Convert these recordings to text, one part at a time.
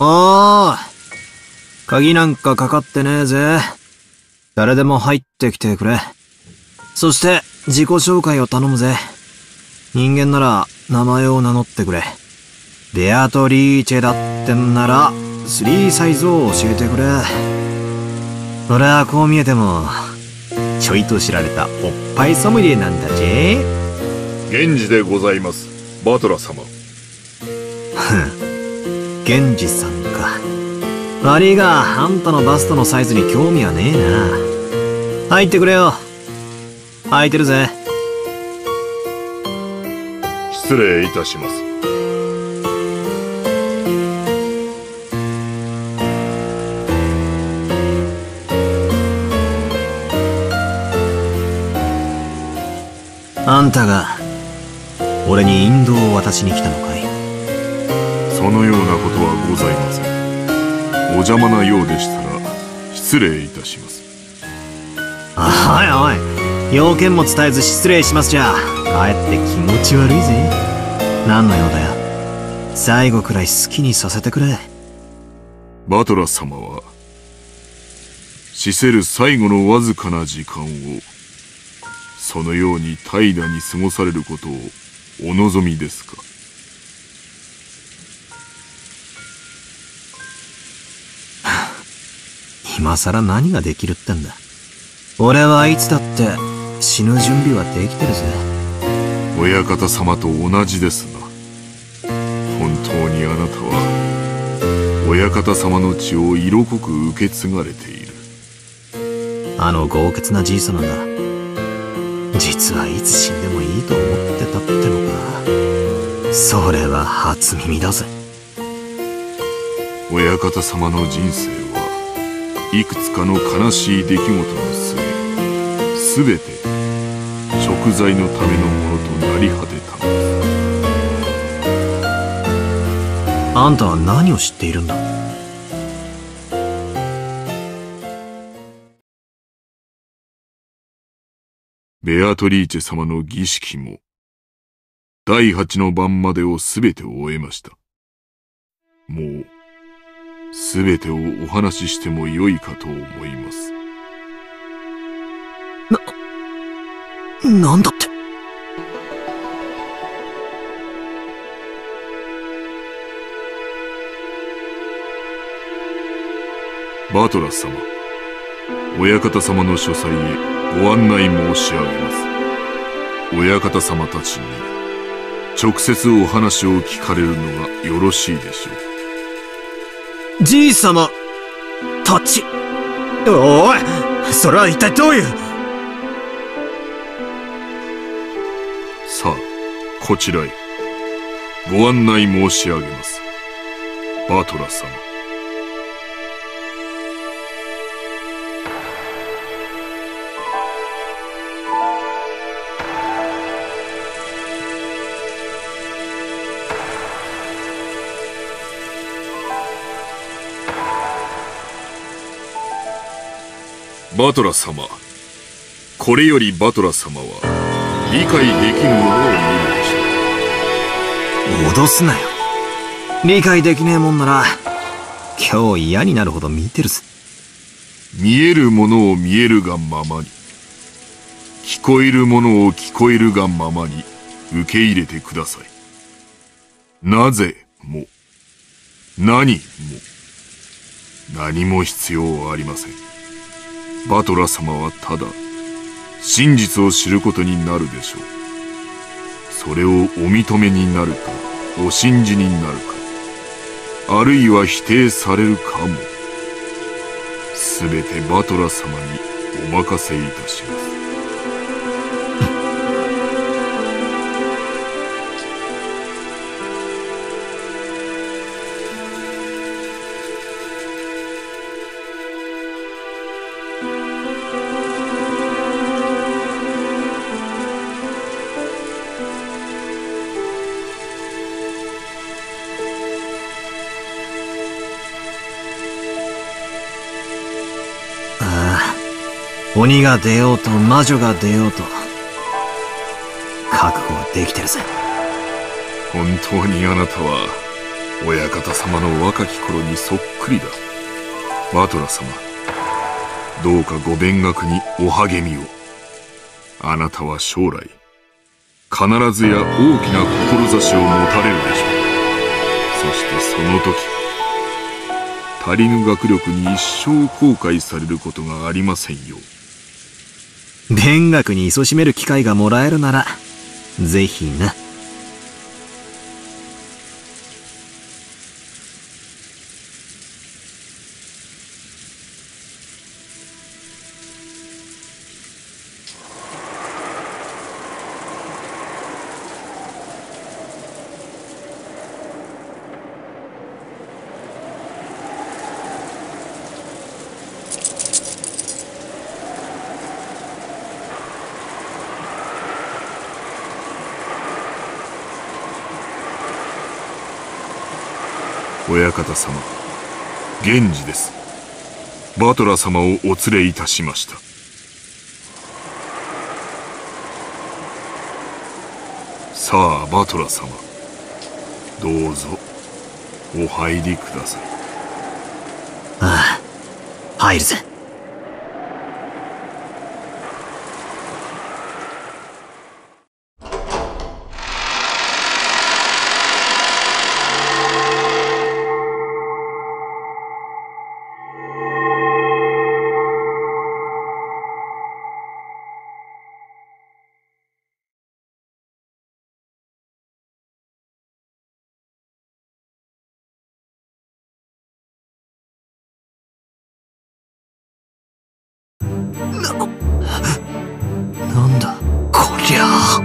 おー、鍵なんかかかってねえぜ。誰でも入ってきてくれ。そして自己紹介を頼むぜ。人間なら名前を名乗ってくれ。ベアトリーチェだってんなら3サイズを教えてくれ。俺はこう見えてもちょいと知られたおっぱいソムリエなんだぜ。 源氏でございます、バトラ様。 源氏さんか。悪いがあんたのバストのサイズに興味はねえな。入ってくれよ。空いてるぜ。 失礼いたします。 あんたが俺に引導を渡しに来たのかい？ そのようなことはございません。お邪魔なようでしたら失礼いたします。 おいおい、要件も伝えず失礼しますじゃかえって気持ち悪いぜ。何の用だよ。最後くらい好きにさせてくれ。 バトラ様は死せる最後のわずかな時間をそのように怠惰に過ごされることをお望みですか？ 今さら何ができるってんだ。俺はいつだって死ぬ準備はできてるぜ。 親方様と同じですな。本当にあなたは親方様の血を色濃く受け継がれている。 あの豪傑なじいさまが実はいつ死んでもいいと思ってたってのか。それは初耳だぜ。 親方様の人生はいくつかの悲しい出来事の末、全て贖罪のためのものとなり果てたのです。 あんたは何を知っているんだ？ ベアトリーチェ様の儀式も第8の晩までを全て終えました。もう全てをお話ししてもよいかと思います。 なんだって。 バトラス様、親方様の書斎へご案内申し上げます。親方様たちに直接お話を聞かれるのがよろしいでしょう。 じいさまたち。おい、それは一体どういう。 さあ、こちらへご案内申し上げます。バトラ様。バトラ様、これよりバトラ様は理解できぬものを見るでしょう。 脅すなよ。理解できねえもんなら今日嫌になるほど見てるぜ。 見えるものを見えるがままに、聞こえるものを聞こえるがままに受け入れてください。なぜも何も何も必要はありません。バトラ様はただ真実を知ることになるでしょう。それをお認めになるかお信じになるか、あるいは否定されるかも、すべてバトラ様にお任せいたします。 鬼が出ようと魔女が出ようと覚悟はできてるぜ。 本当にあなたは親方様の若き頃にそっくりだ。バトラ様、どうかご勉学にお励みを。あなたは将来必ずや大きな志を持たれるでしょう。そしてその時、足りぬ学力に一生後悔されることがありませんよ。 勉学に勤しめる機会がもらえるなら、ぜひな。 親方様、源氏です。バトラ様をお連れいたしました。さあ、バトラ様、どうぞお入りください。 ああ、入るぜ。なんだこりゃあ。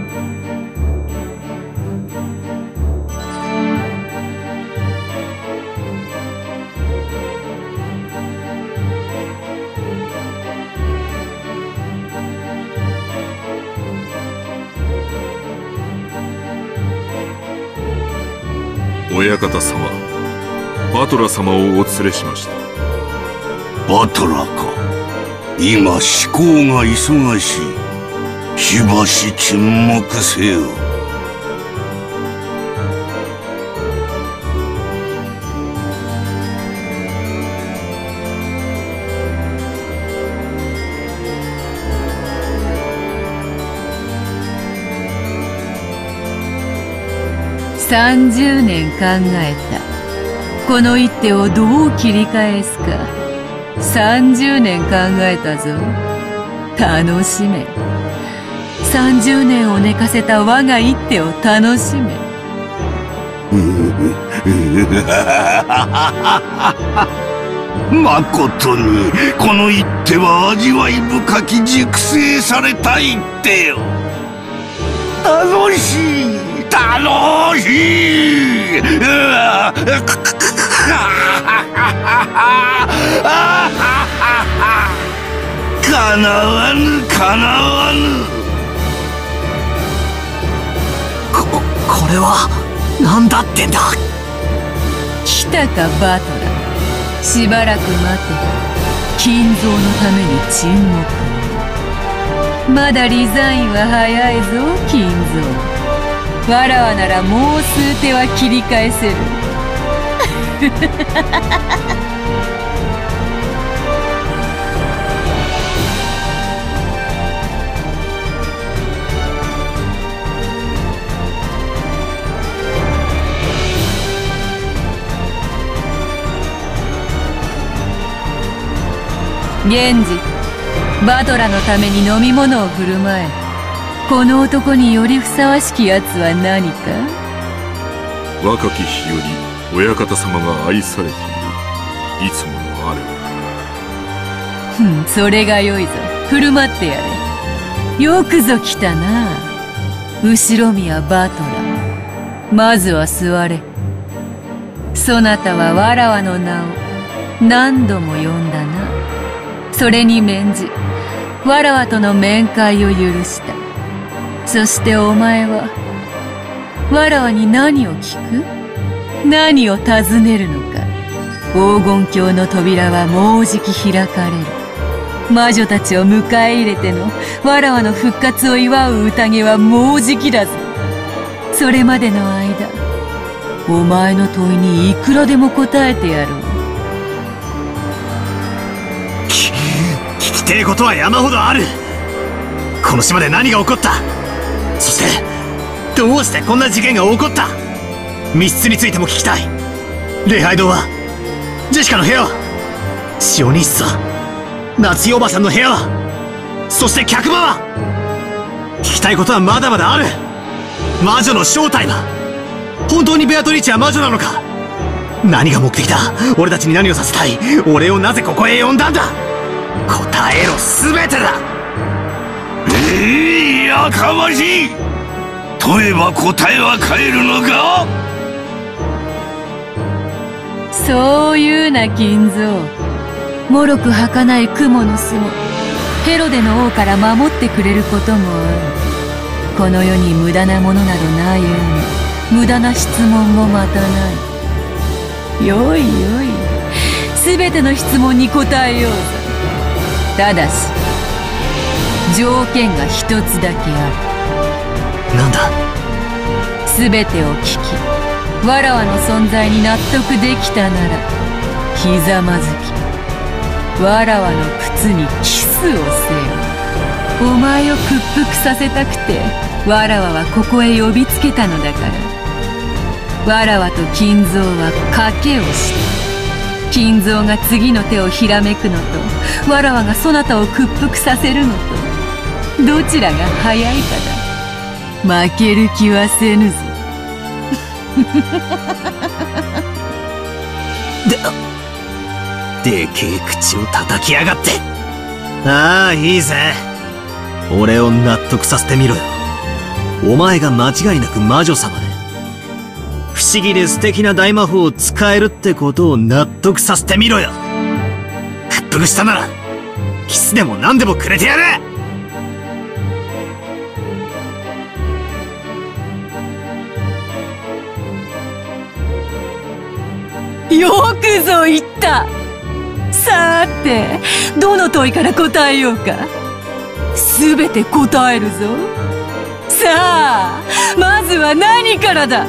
親方様、バトラ様をお連れしました。 バトラか。今思考が忙しい。しばし沈黙せよ。 30年考えた。この一手をどう切り返すか。30年考えたぞ。楽しめ。30年を寝かせた我が一手を楽しめ。 まことにこの一手は味わい深き熟成された一手よ。楽しい楽しい。かなわぬかなわぬ。 これは何だってんだ。 来たかバトラ。しばらく待て。金蔵のために沈黙。まだリザインは早いぞ金蔵。わらわならもう数手は切り返せる。源氏、バトラのために飲み物を振る舞え。この男によりふさわしきやつは何か。 若き日より親方様が愛されている。いつものあれば。 それがよいぞ。振る舞ってやれ。よくぞ来たな、後宮バトラ。まずは座れ。そなたはわらわの名を何度も呼んだな。それに免じ、わらわとの面会を許した。そしてお前は、わらわに何を聞く？何を尋ねるのか。黄金鏡の扉はもうじき開かれる。魔女たちを迎え入れてのわらわの復活を祝う宴はもうじきだぞ。それまでの間、 お前の問いにいくらでも答えてやろう。 聞きてえことは山ほどある。この島で何が起こった？そしてどうしてこんな事件が起こった？密室についても聞きたい。礼拝堂は？ジェシカの部屋は？シオニッサ、夏代おばさんの部屋は？そして客場は？聞きたいことはまだまだある。魔女の正体は？本当にベアトリーチは魔女なのか？何が目的だ？俺たちに何をさせたい？俺をなぜここへ呼んだんだ？答えろ、全てだ。 やかましい。問えば答えは返るのか？ そういうな金蔵。もろく儚い雲の巣もヘロデの王から守ってくれることもある。この世に無駄なものなどないように無駄な質問もまたない。よいよい、全ての質問に答えようぞ。ただし条件が一つだけある。 なんだ？ 全てを聞き、わらわの存在に納得できたならひざまずき、わらわの靴にキスをせよ。お前を屈服させたくてわらわはここへ呼びつけたのだから。わらわと金蔵は賭けをした。金蔵が次の手をひらめくのとわらわがそなたを屈服させるのと、どちらが早いかだ。負ける気はせぬぞ。 でけえ口を叩きやがって。ああ、いいぜ。俺を納得させてみろよ。お前が間違いなく魔女様で、不思議で素敵な大魔法を使えるってことを納得させてみろよ。屈服したならキスでも何でもくれてやる。 よくぞ言った。さーて、どの問いから答えようか。すべて答えるぞ。さあ、まずは何からだ。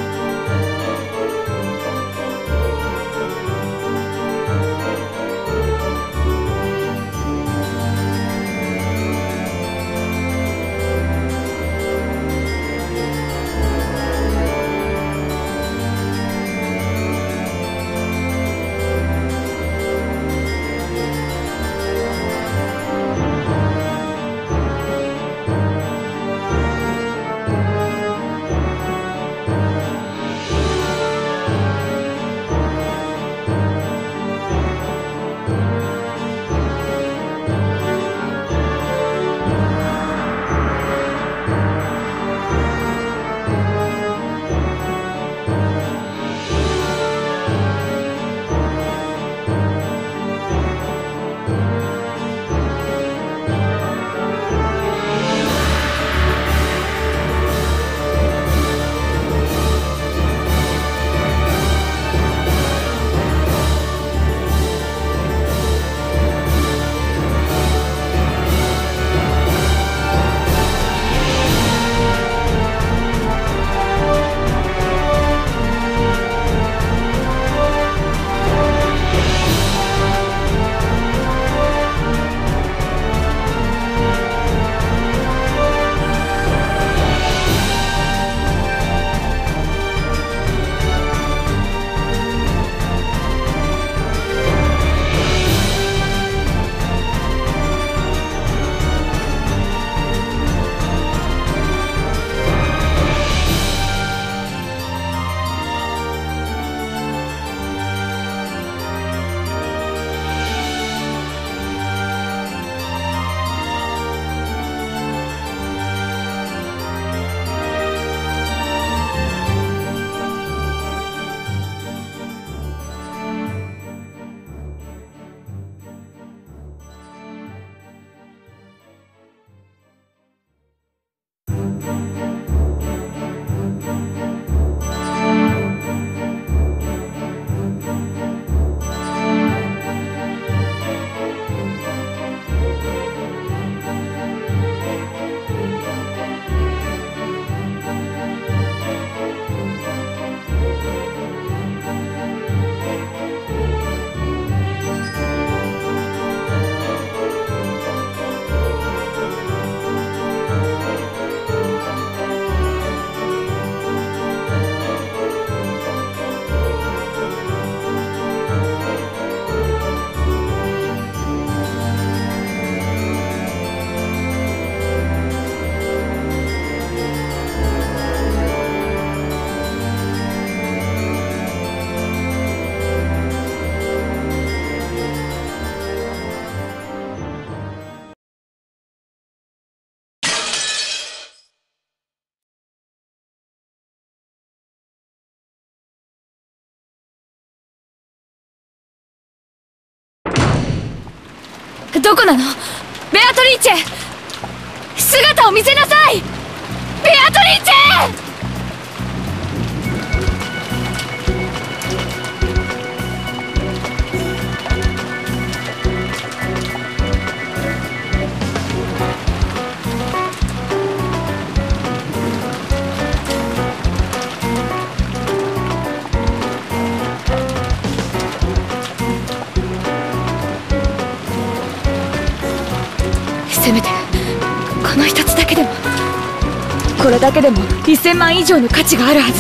どこなのベアトリーチェ。姿を見せなさいベアトリーチェ。せめてこの一つだけでも、これだけでも1000万以上の価値があるはず。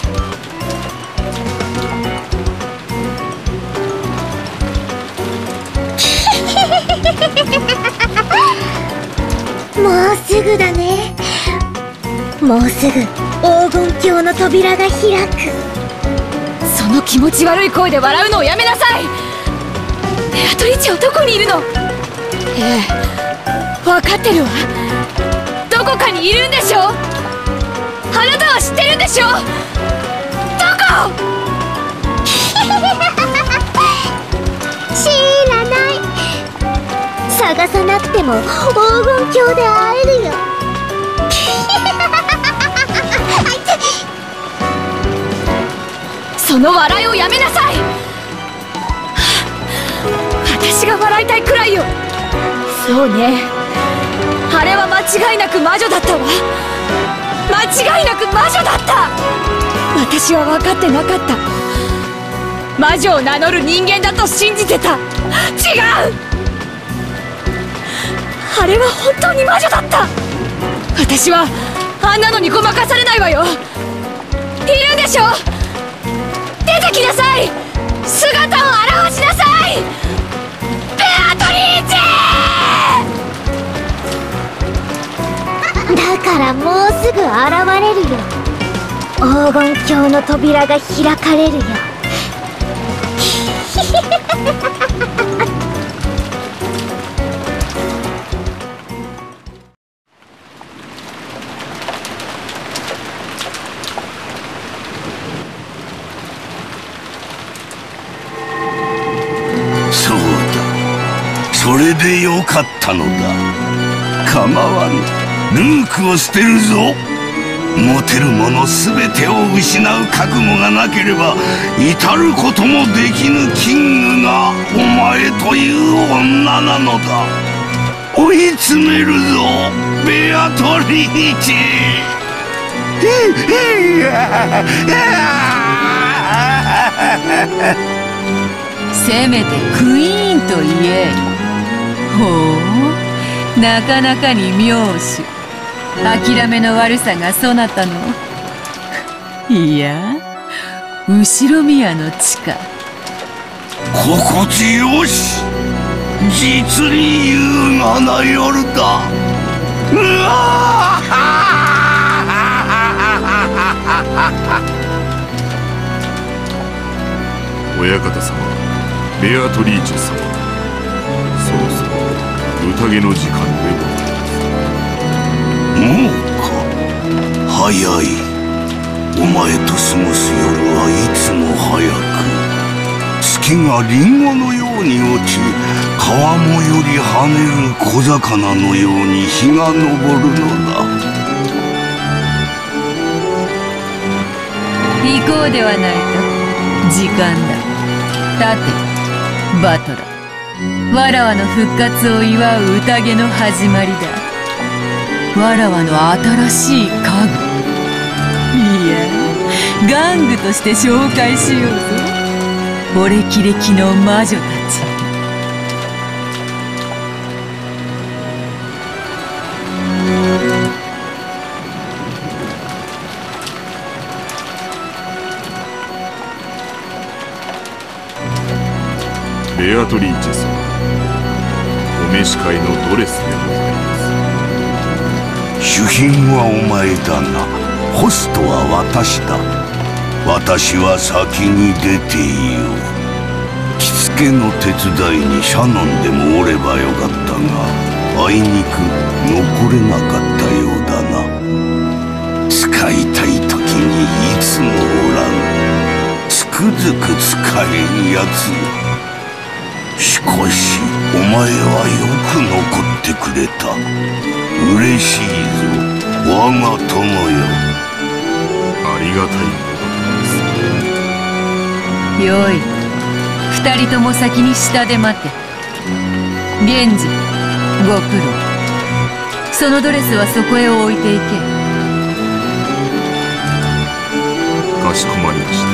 もうすぐだね。もうすぐ黄金鏡の扉が開く。 その気持ち悪い声で笑うのをやめなさい。ベアトリーチェはどこにいるの？ええ、分かってるわ。どこかにいるんでしょ。あなたは知ってるんでしょ。どこ？ 知らない。探さなくても黄金鏡で会えるよ。 その笑いをやめなさい。私が笑いたいくらいよ。そうね、あれは間違いなく魔女だったわ。間違いなく魔女だった。私は分かってなかった。魔女を名乗る人間だと信じてた。違う、あれは本当に魔女だった。私はあんなのにごまかされないわよ。いるんでしょ。出てきなさい。姿を現しなさいベアトリーチェ。 だからもうすぐ現れるよ。黄金鏡の扉が開かれるよ。 そうだ、それでよかったのだ。構わぬ、ルークを捨てるぞ。持てるもの全てを失う覚悟がなければ至ることもできぬキングがお前という女なのだ。追い詰めるぞベアトリーチェ。 せめてクイーンと言え。ほう、なかなかに妙手。諦めの悪さがそなたの。いや、後ろ宮の地か。 心地よし、実に優雅な夜だ。うわ親方様、ベアトリーチェ様、そろそろ宴の時間でございます。 もうか、早い。お前と過ごす夜はいつも早く、月がリンゴのように落ち、川面より跳ねる小魚のように日が昇るのだ。 行こうではないか。時間だ。立て、バトラ。わらわの復活を祝う宴の始まりだ。わらわの新しい家具。いや、玩具として紹介しようぞ。俺キレキの魔女たち。 ベアトリーチェ様、お召し替えのドレスでございます。 主賓はお前だが、ホストは私だ。私は先に出ていよう。着付けの手伝いにシャノンでもおればよかったが、あいにく残れなかったようだな。使いたい時にいつもおらん。つくづく使えんやつよ。 しかしお前はよく残ってくれた。嬉しいぞ我が友よ。 ありがたいものです。 よい、二人とも先に下で待て。源氏、ご苦労。そのドレスはそこへ置いていけ。 かしこまりました。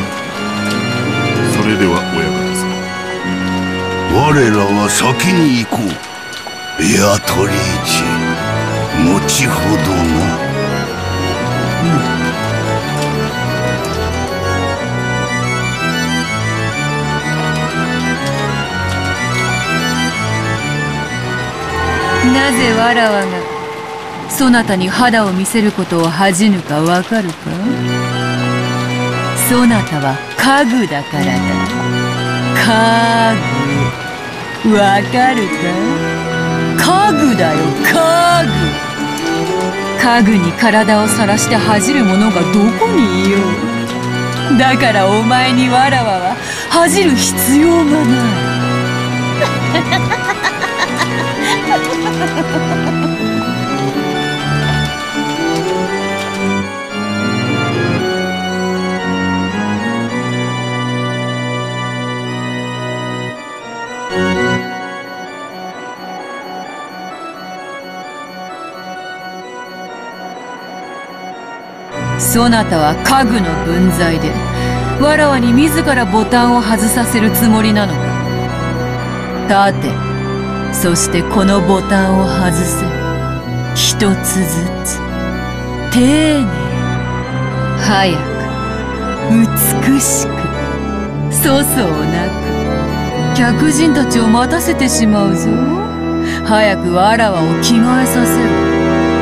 それでは親方様、 我らは先に行こう。ベアトリーチェ、後ほどな。 なぜわらわがそなたに肌を見せることを恥じぬかわかるか。そなたは家具だからだ。家具、わかるか。家具だよ、家具。家具に体をさらして恥じる者がどこにいよう。だからお前にわらわは恥じる必要がない。そなたは家具の分際でわらわに自らボタンを外させるつもりなのか。立て、そしてこのボタンを外せ。一つずつ丁寧、早く、美しく、粗相なく。客人たちを待たせてしまうぞ。早くわらわを着替えさせろ。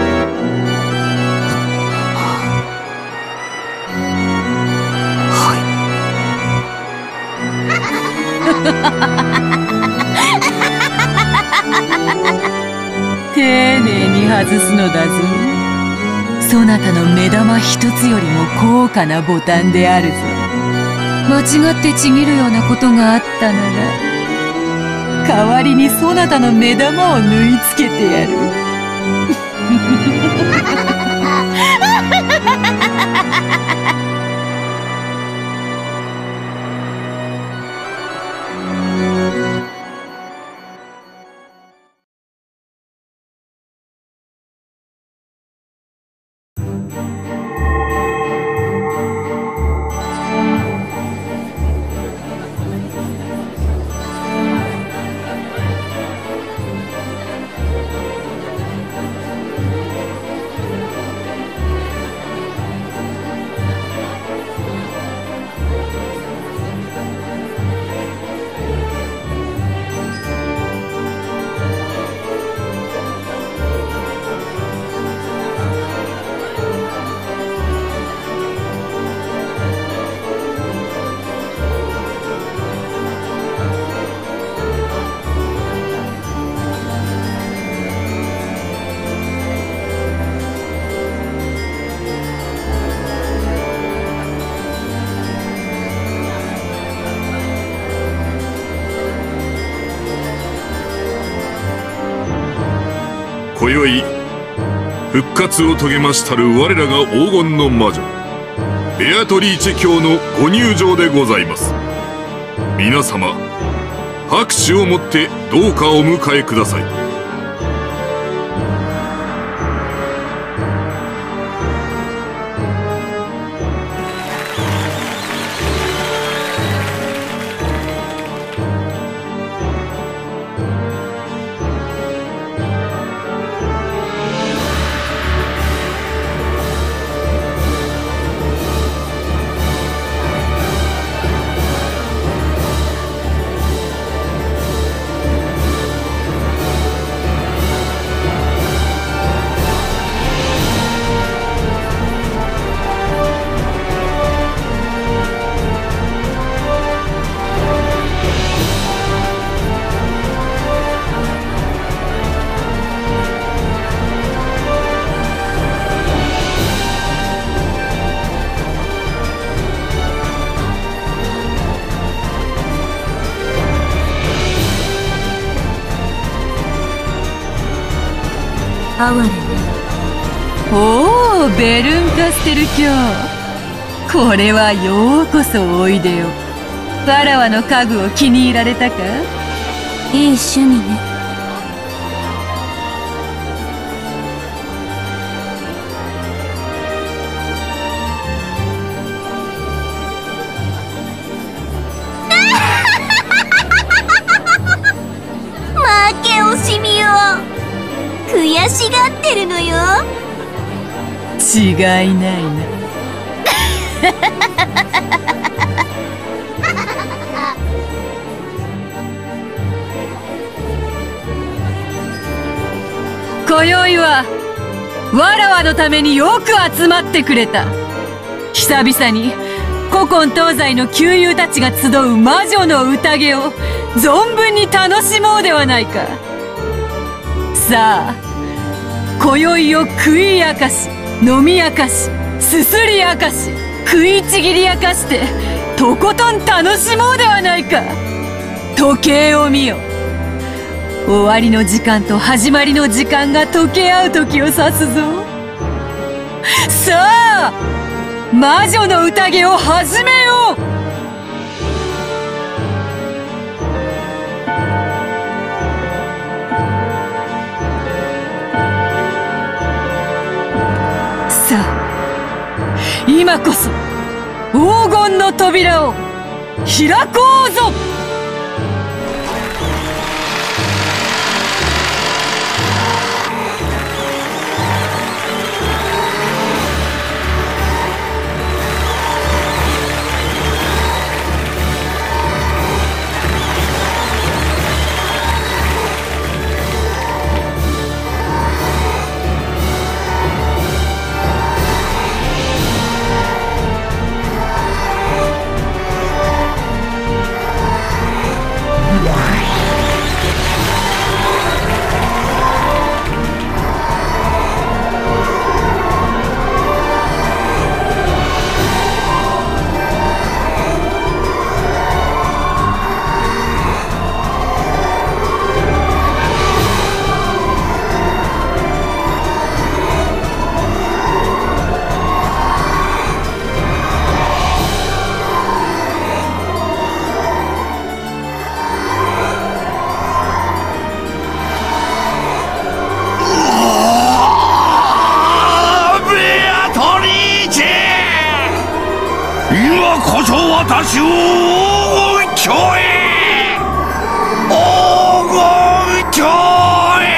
丁寧に外すのだぞ。そなたの目玉一つよりも高価なボタンであるぞ。間違ってちぎるようなことがあったなら、代わりにそなたの目玉を縫い付けてやる。 今宵復活を遂げましたる我らが黄金の魔女ベアトリーチェ卿のご入場でございます。皆様拍手をもってどうかお迎えください。 哀れね。 おお、ベルンカステル卿、これはようこそおいでよ。わらわの家具を気に入られたか？ いい趣味ね。 負け惜しみを悔しがってるのよ。 違いないな。今宵はわらわのためによく集まってくれた。久々に古今東西の旧友たちが集う魔女の宴を存分に楽しもうではないか。さあ、今宵を食い明かし、飲み明かし、すすり明かし、食いちぎり明かして、とことん楽しもうではないか。時計を見よ。終わりの時間と始まりの時間が溶け合う時を指すぞ。さあ、魔女の宴を始めよう。さあ、今こそ黄金の扉を開こうぞ。 私を黄金鏡へ、黄金鏡へ。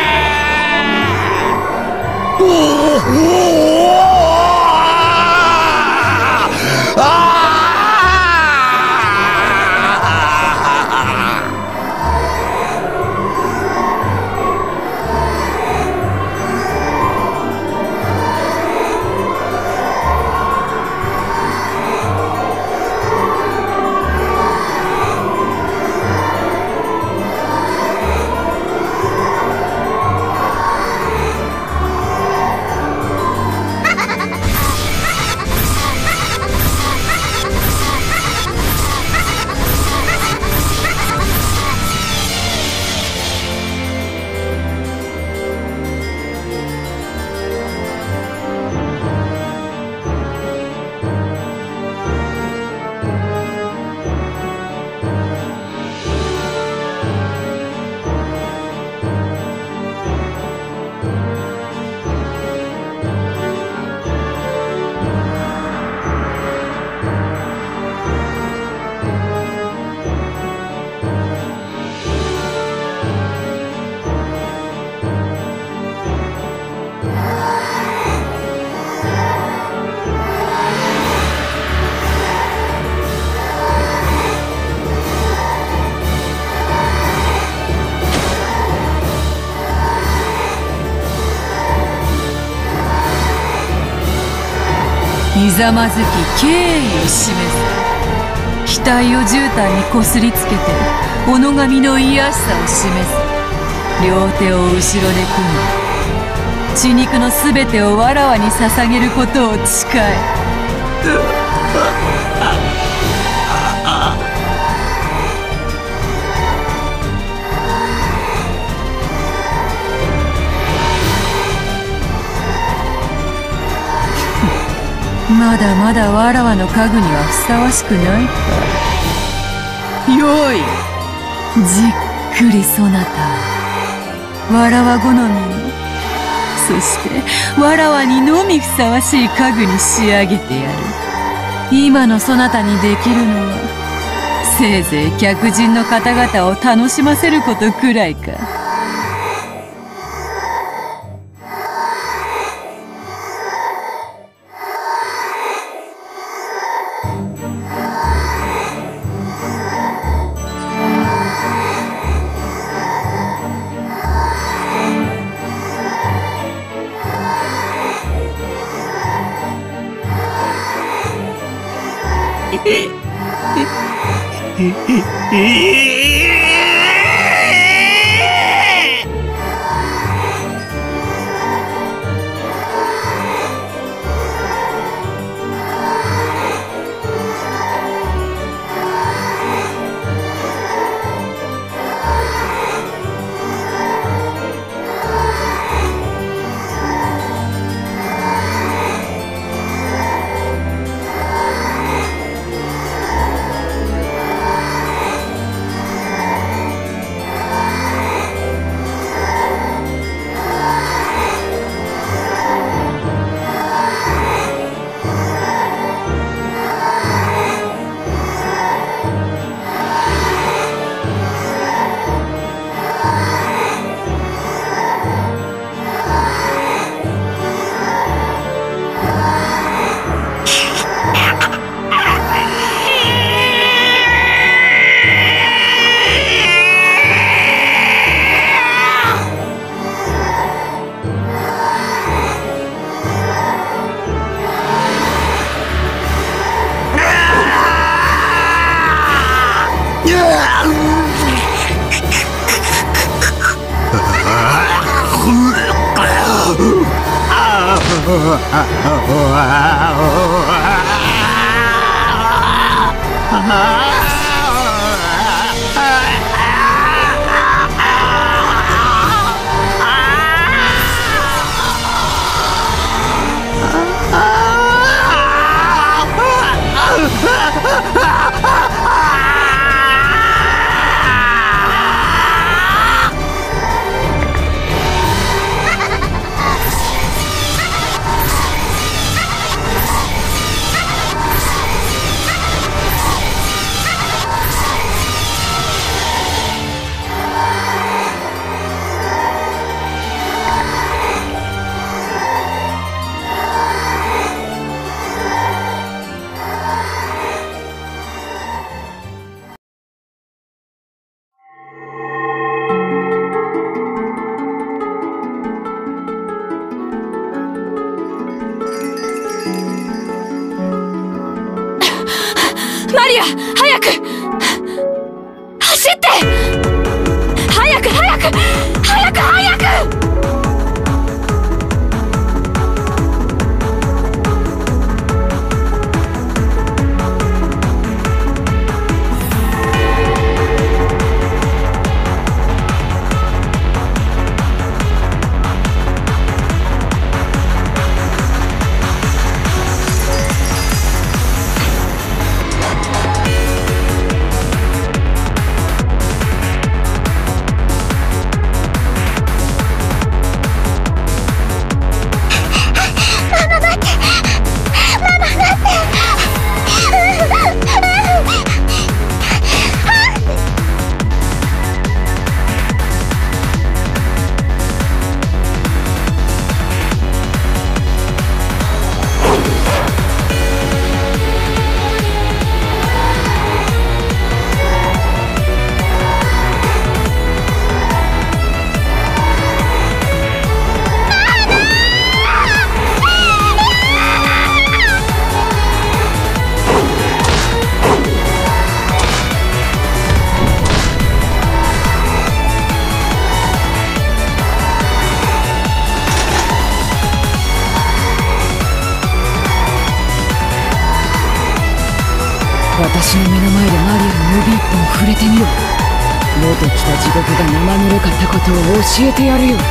ひざまずき敬意を示す。額を絨毯にこすりつけて己神の癒しさを示す。両手を後ろで組み、血肉のすべてをわらわに捧げることを誓え。 まだまだわらわの家具にはふさわしくないか。よい、じっくりそなたわらわ好みに、そしてわらわにのみふさわしい家具に仕上げてやる。今のそなたにできるのはせいぜい客人の方々を楽しませることくらいか。 マリア、早く走って！早く早く早く早く！私の目の前でマリアの指一本触れてみよう。元来た地獄が生ぬるかったことを教えてやるよ。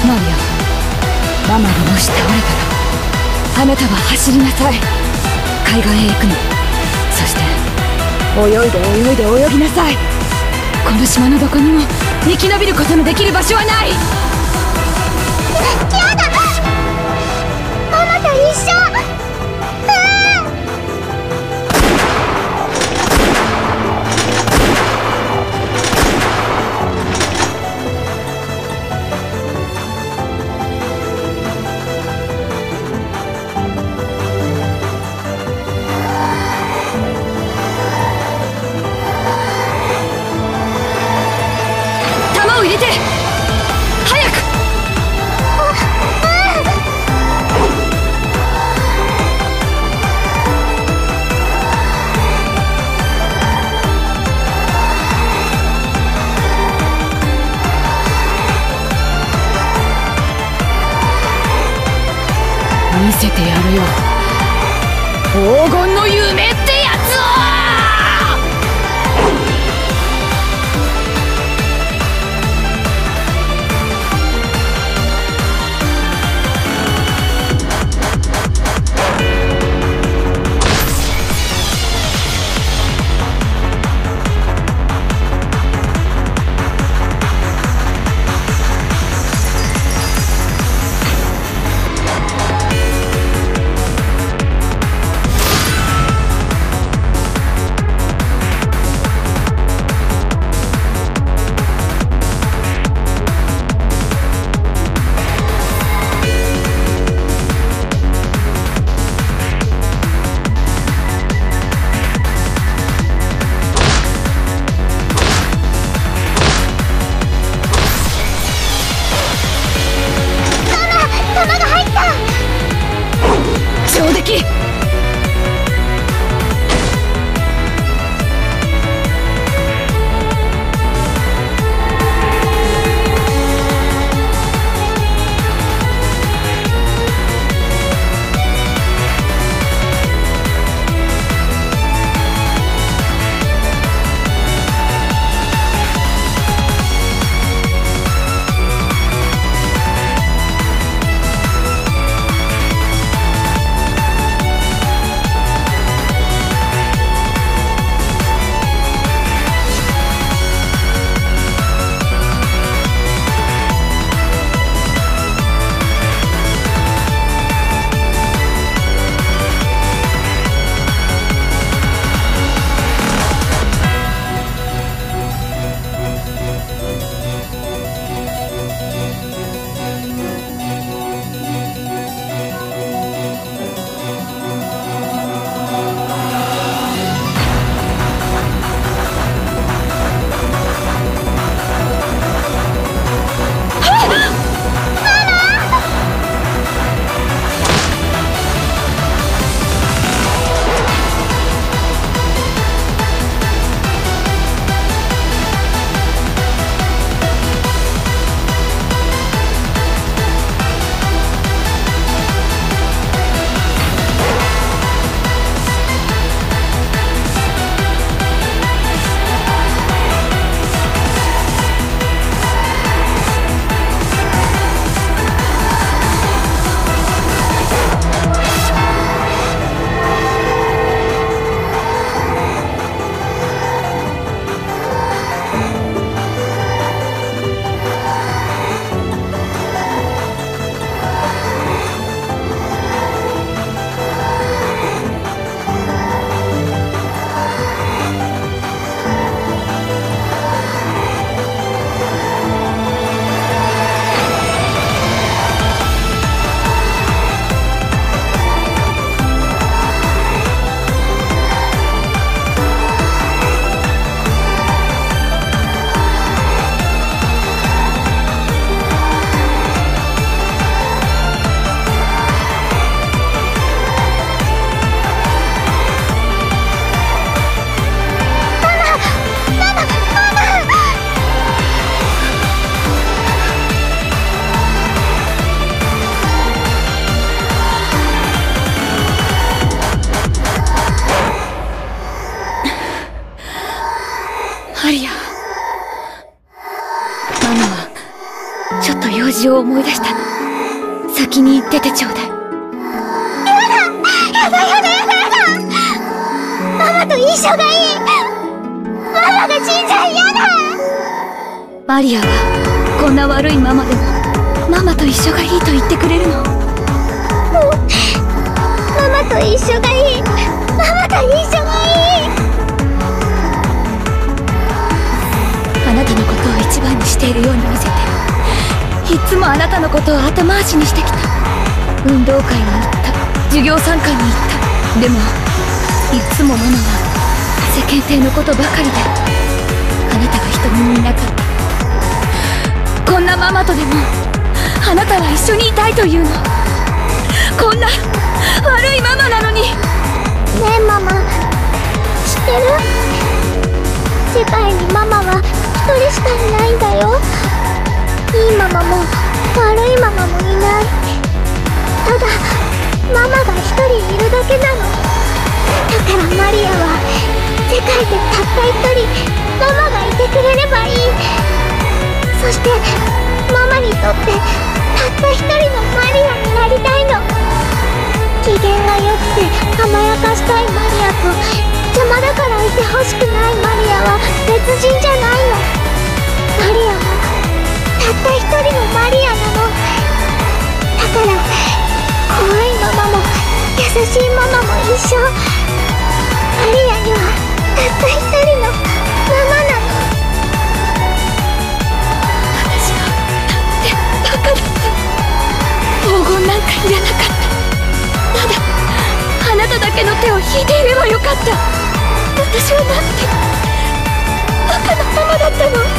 マリア、ママがもし倒れたらあなたは走りなさい。海岸へ行くの。そして泳いで泳いで泳ぎなさい。この島のどこにも生き延びることのできる場所はない。 やだ、ママと一緒。 弾を入れて早く。見せてやるよ、黄金の夢ってやつを。上出来。 用事を思い出したの。先に出てちょうだい。 やだやだやだやだ。ママと一緒がいい。ママが死んじゃ嫌だ。 マリアはこんな悪いママでもママと一緒がいいと言ってくれるの。 ママと一緒がいい。ママと一緒がいい。 あなたのことを一番にしているように見せて、いつもあなたのことを後回しにしてきた。運動会に行った、授業参観に行った。でもいつもママは世間体のことばかりで、あなたが人にいなかった。こんなママとでもあなたは一緒にいたいというの。こんな悪いママなのに。 ねえママ、知ってる？世界にママは一人しかいないんだよ。いいママも悪いママもいない。ただママが一人いるだけなの。だからマリアは世界でたった一人ママがいてくれればいい。そしてママにとってたった一人のマリアになりたいの。機嫌が良くて甘やかしたいマリアと邪魔だからいてほしくないマリアは別人じゃないの。マリアはたった一人のマリアなの。だから怖いママも優しいママも一緒。マリアにはたった一人のママなの。 私はなんてバカだった。黄金なんかいらなかった。ただあなただけの手を引いていればよかった。私はなんてバカなママだったの。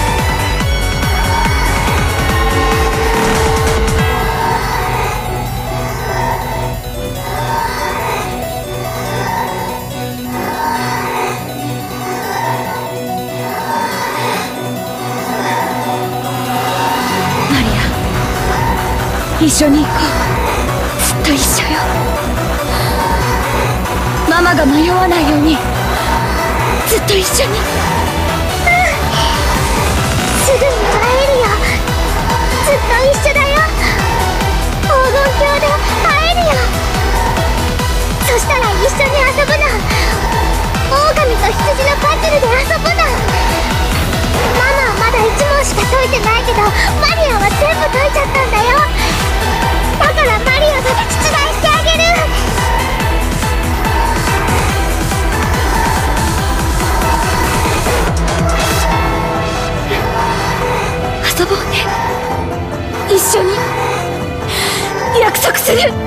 マリア、一緒に行こう。ずっと一緒よ。ママが迷わないようにずっと一緒に。 すぐに会えるよ。ずっと一緒だよ。黄金鏡で会えるよ。そしたら一緒に遊ぶの。狼と羊のパズルで遊ぶの。ママはまだ1問しか解いてないけどマリアは全部解いちゃったんだよ。だからマリアが出題してあげる。 遊ぼうね。一緒に約束する。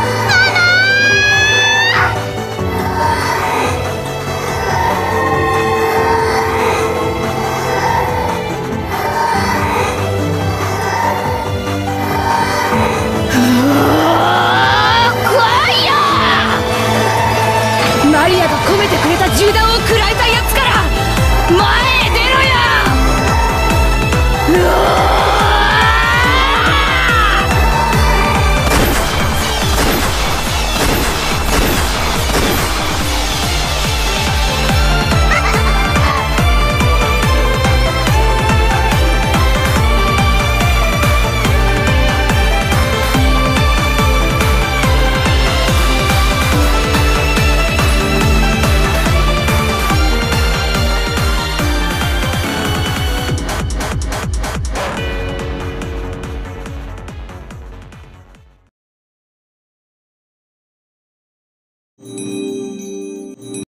マリアが込めてくれた銃弾を食らえたやつから前へ出ろよ。うわー